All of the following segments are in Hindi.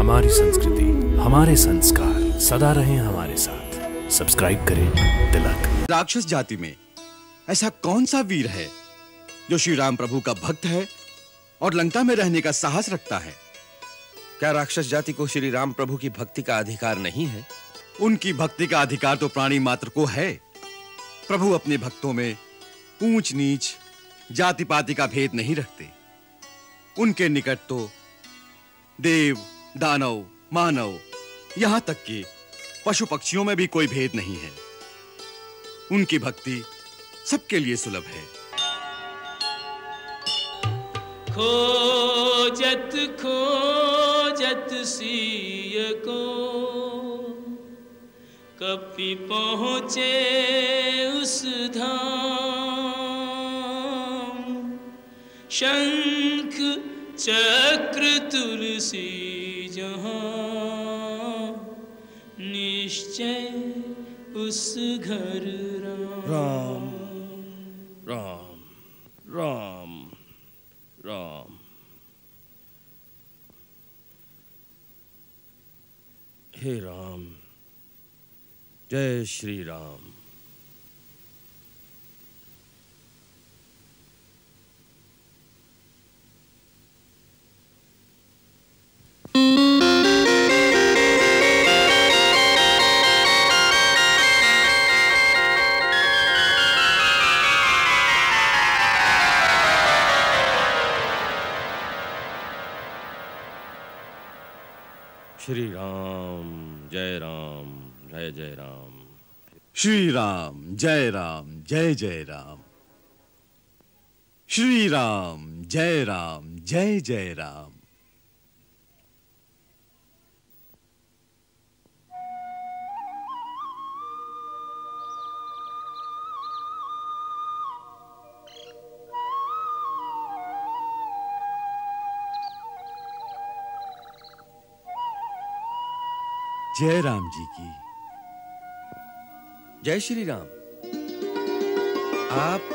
हमारी संस्कृति, हमारे संस्कार सदा रहें हमारे साथ। सब्सक्राइब करें तिलक। राक्षस जाति में ऐसा कौन सा वीर है जो श्री राम प्रभु का भक्त है और लंका में रहने का साहस रखता है? क्या राक्षस जाति को श्री राम प्रभु की भक्ति का अधिकार नहीं है? उनकी भक्ति का अधिकार तो प्राणी मात्र को है। प्रभु अपने भक्तों में ऊंच नीच, जाति पाति का भेद नहीं रखते। उनके निकट तो देव, दानव, मानव, यहां तक कि पशु पक्षियों में भी कोई भेद नहीं है। उनकी भक्ति सबके लिए सुलभ है। खोजत खोजत सिय को कपि पहुँचे उस धाम। शंख चक्र तुलसी जहाँ निश्चय उस घर राम। राम राम राम। हे राम, जय श्री राम। श्री राम, जय राम, जय जय राम। श्री राम, जय राम, जय जय राम। श्री राम, जय राम, जय जय राम। जय राम जी की। जय श्री राम। आप,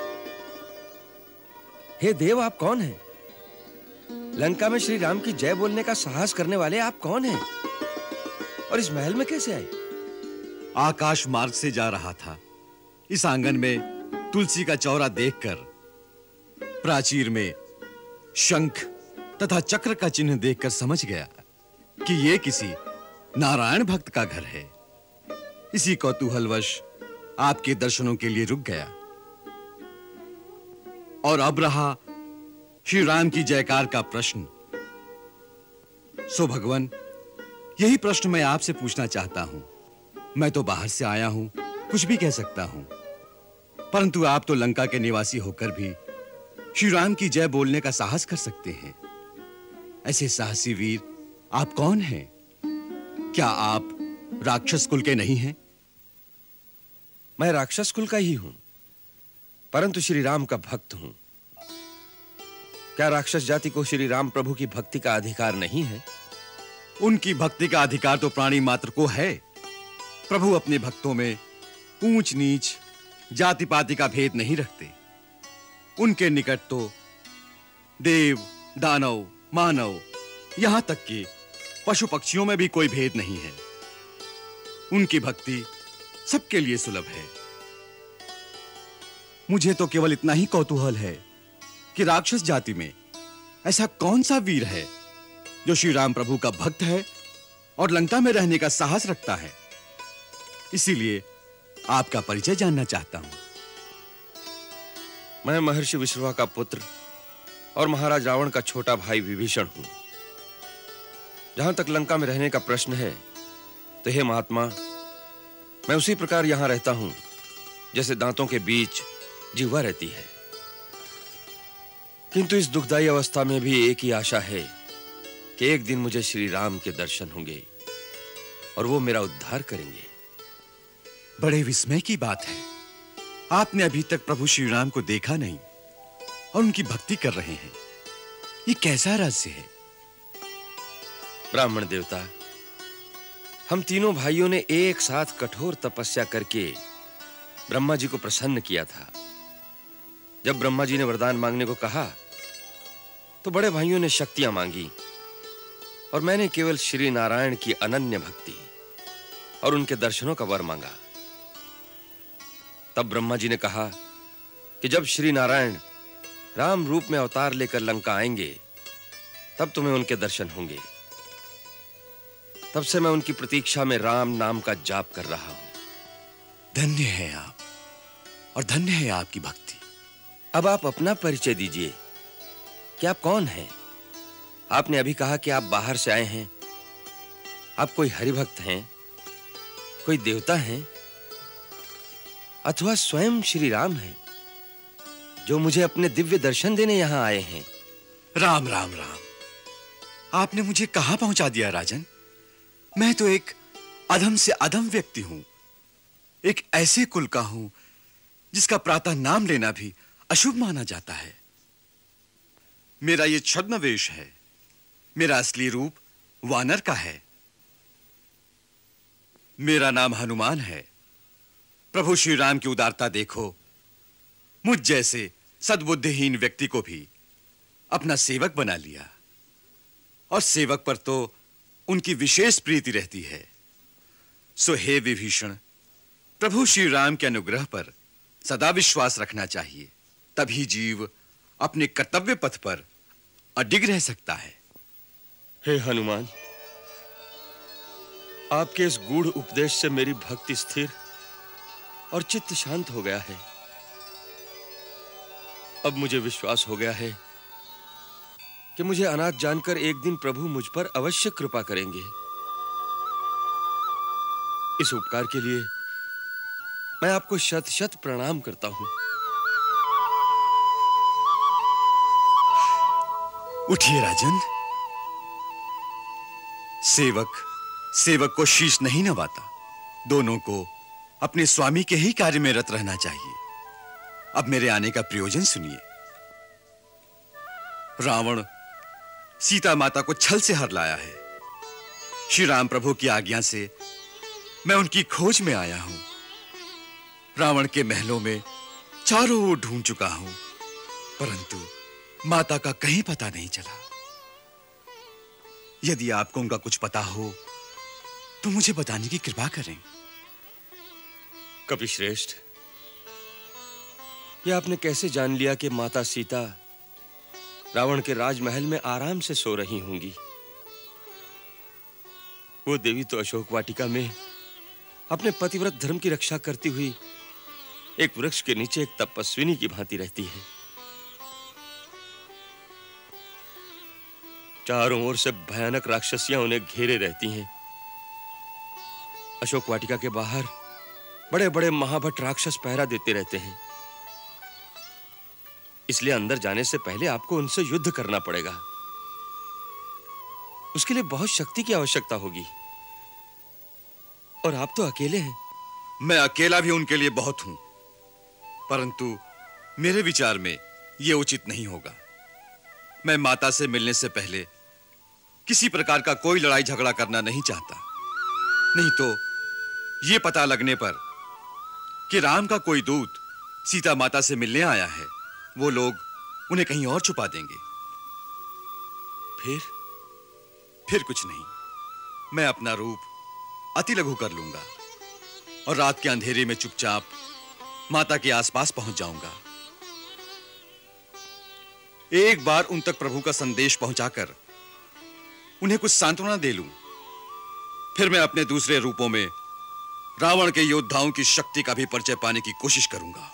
हे देव, आप कौन हैं? लंका में श्री राम की जय बोलने का साहस करने वाले आप कौन हैं? और इस महल में कैसे आए? आकाश मार्ग से जा रहा था। इस आंगन में तुलसी का चौरा देखकर, प्राचीर में शंख तथा चक्र का चिन्ह देखकर समझ गया कि यह किसी नारायण भक्त का घर है। इसी कौतूहलवश आपके दर्शनों के लिए रुक गया। और अब रहा श्री राम की जयकार का प्रश्न। सो भगवान, यही प्रश्न मैं आपसे पूछना चाहता हूं। मैं तो बाहर से आया हूं, कुछ भी कह सकता हूं, परंतु आप तो लंका के निवासी होकर भी श्री राम की जय बोलने का साहस कर सकते हैं। ऐसे साहसी वीर आप कौन हैं? क्या आप राक्षस कुल के नहीं हैं? मैं राक्षस कुल का ही हूं, परंतु श्री राम का भक्त हूं। क्या राक्षस जाति को श्री राम प्रभु की भक्ति का अधिकार नहीं है? उनकी भक्ति का अधिकार तो प्राणी मात्र को है। प्रभु अपने भक्तों में ऊंच नीच, जाति पाति का भेद नहीं रखते। उनके निकट तो देव, दानव, मानव, यहां तक कि पशु पक्षियों में भी कोई भेद नहीं है। उनकी भक्ति सबके लिए सुलभ है। मुझे तो केवल इतना ही कौतूहल है कि राक्षस जाति में ऐसा कौन सा वीर है जो श्री राम प्रभु का भक्त है और लंका में रहने का साहस रखता है। इसीलिए आपका परिचय जानना चाहता हूं। मैं महर्षि विश्रवा का पुत्र और महाराज रावण का छोटा भाई विभीषण हूं। जहां तक लंका में रहने का प्रश्न है, तो हे महात्मा, मैं उसी प्रकार यहां रहता हूं जैसे दांतों के बीच जिह्वा रहती है। किंतु इस दुखदाई अवस्था में भी एक ही आशा है कि एक दिन मुझे श्री राम के दर्शन होंगे और वो मेरा उद्धार करेंगे। बड़े विस्मय की बात है, आपने अभी तक प्रभु श्री राम को देखा नहीं और उनकी भक्ति कर रहे हैं। ये कैसा रहस्य है? ब्राह्मण देवता, हम तीनों भाइयों ने एक साथ कठोर तपस्या करके ब्रह्मा जी को प्रसन्न किया था। जब ब्रह्मा जी ने वरदान मांगने को कहा, तो बड़े भाइयों ने शक्तियां मांगी। और मैंने केवल श्री नारायण की अनन्य भक्ति और उनके दर्शनों का वर मांगा। तब ब्रह्मा जी ने कहा कि जब श्री नारायण राम रूप में अवतार लेकर लंका आएंगे तब तुम्हें उनके दर्शन होंगे। तब से मैं उनकी प्रतीक्षा में राम नाम का जाप कर रहा हूं। धन्य है आप और धन्य है आपकी भक्ति। अब आप अपना परिचय दीजिए कि आप कौन हैं? आपने अभी कहा कि आप बाहर से आए हैं। आप कोई हरिभक्त हैं, कोई देवता हैं, अथवा स्वयं श्री राम हैं जो मुझे अपने दिव्य दर्शन देने यहां आए हैं? राम राम राम, आपने मुझे कहां पहुंचा दिया राजन। मैं तो एक अधम से अधम व्यक्ति हूं, एक ऐसे कुल का हूं जिसका प्रातः नाम लेना भी अशुभ माना जाता है। मेरा ये छद्म वेश है, मेरा असली रूप वानर का है। मेरा नाम हनुमान है। प्रभु श्री राम की उदारता देखो, मुझ जैसे सद्बुद्धिहीन व्यक्ति को भी अपना सेवक बना लिया, और सेवक पर तो उनकी विशेष प्रीति रहती है। सो हे विभीषण, प्रभु श्री राम के अनुग्रह पर सदा विश्वास रखना चाहिए, तभी जीव अपने कर्तव्य पथ पर अडिग रह सकता है। हे हनुमान, आपके इस गूढ़ उपदेश से मेरी भक्ति स्थिर और चित्त शांत हो गया है। अब मुझे विश्वास हो गया है कि मुझे अनाथ जानकर एक दिन प्रभु मुझ पर अवश्य कृपा करेंगे। इस उपकार के लिए मैं आपको शत शत प्रणाम करता हूं। उठिए राजन। सेवक को शीश नहीं नवाता, दोनों को अपने स्वामी के ही कार्य में रत रहना चाहिए। अब मेरे आने का प्रयोजन सुनिए। रावण सीता माता को छल से हर लाया है। श्री राम प्रभु की आज्ञा से मैं उनकी खोज में आया हूं। रावण के महलों में चारों ओर ढूंढ चुका हूं, परंतु माता का कहीं पता नहीं चला। यदि आपको उनका कुछ पता हो तो मुझे बताने की कृपा करें। कपिश्रेष्ठ, यह आपने कैसे जान लिया कि माता सीता रावण के राजमहल में आराम से सो रही होंगी? वो देवी तो अशोक वाटिका में अपने पतिव्रत धर्म की रक्षा करती हुई एक वृक्ष के नीचे एक तपस्विनी की भांति रहती है। चारों ओर से भयानक राक्षसियां उन्हें घेरे रहती हैं। अशोक वाटिका के बाहर बड़े-बड़े महाभट राक्षस पहरा देते रहते हैं। इसलिए अंदर जाने से पहले आपको उनसे युद्ध करना पड़ेगा। उसके लिए बहुत शक्ति की आवश्यकता होगी, और आप तो अकेले हैं। मैं अकेला भी उनके लिए बहुत हूं, परंतु मेरे विचार में यह उचित नहीं होगा। मैं माता से मिलने से पहले किसी प्रकार का कोई लड़ाई झगड़ा करना नहीं चाहता। नहीं तो यह पता लगने पर कि राम का कोई दूत सीता माता से मिलने आया है, वो लोग उन्हें कहीं और छुपा देंगे। फिर कुछ नहीं, मैं अपना रूप अति लघु कर लूंगा और रात के अंधेरे में चुपचाप माता के आसपास पहुंच जाऊंगा। एक बार उन तक प्रभु का संदेश पहुंचाकर उन्हें कुछ सांत्वना दे लूं, फिर मैं अपने दूसरे रूपों में रावण के योद्धाओं की शक्ति का भी परिचय पाने की कोशिश करूंगा।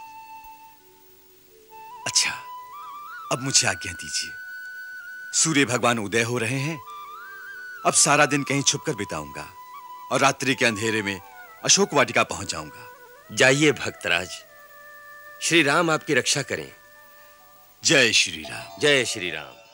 अच्छा, अब मुझे आज्ञा दीजिए। सूर्य भगवान उदय हो रहे हैं। अब सारा दिन कहीं छुपकर बिताऊंगा और रात्रि के अंधेरे में अशोक वाटिका पहुंच जाऊंगा। जाइए भक्तराज, श्री राम आपकी रक्षा करें। जय श्री राम। जय श्री राम।